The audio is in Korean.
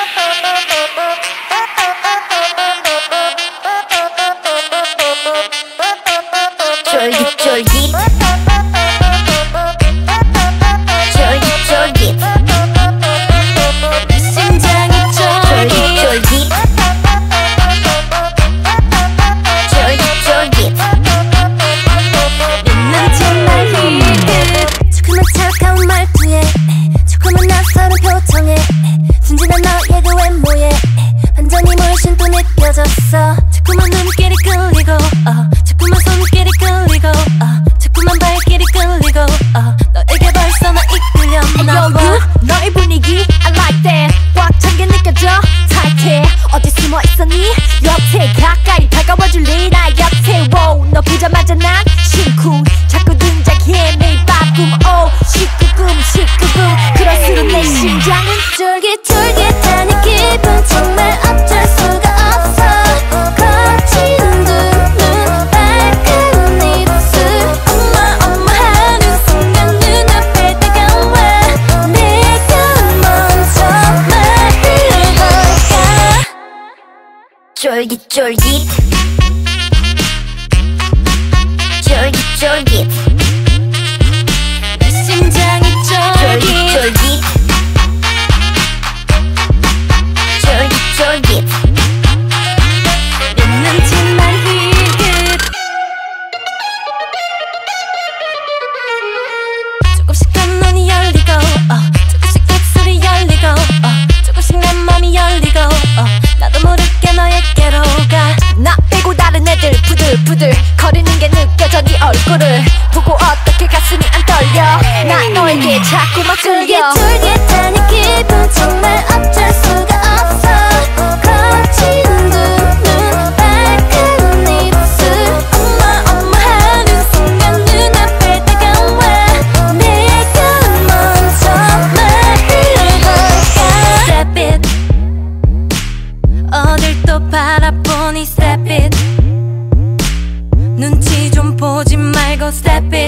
쫄깃쫄깃 쫄깃쫄깃 심장이 쫄깃쫄깃 쫄깃쫄깃 믿는 정말 힐끗 조금만 차가운 말투에 조금만 낯설은 표정에 순진한 너의 그 외모에 완전히 물씬 또 느껴졌어. 자꾸만 눈길이 끌리고 자꾸만 손길이 끌리고 자꾸만 발길이 끌리고 너에게 벌써 나 이끌렸나 봐. 너의 분위기 I like that 꽉 찬 게 느껴져 타이트해. 어디 숨어 있었니? 옆에 가까이 다가와줄래 나 곁에. wow, 너 보자마자 난 심쿵 자꾸 등장해 매일 바꿈 시끄금 그럴수록 내 심장은 쫄깃쫄깃하는 기분 정말 어쩔 수가 없어. 거친 두눈 밝은 입술 엄마 하는 순간 눈앞에 다가와 내가 먼저 말을 걸까. 쫄깃쫄깃 쫄깃쫄깃 내 심장이 쫄깃 쫄깃쫄깃 쫄깃쫄깃 믿는 정말 힐끗 조금씩 한눈이 열리고 조금씩 입술이 열리고 조금씩 내 맘이 열리고 나도 모르게 너에게로 가. 나 빼고 다른 애들 부들부들 거리는 게 느껴져. 네 얼굴을 보고 어떻게 가슴이 안 떨려. 나 너에게 자꾸만 끌려. 쫄깃쫄깃하는 기분 정말 어쩔 수가 없어. 거친 두눈 밝은 입술 엄마 하는 순간 눈앞에 다가와 내가 먼저 말을 걸까. Step it 어딜 또 바라보니 Step it 눈치 좀 보지 말고 Step it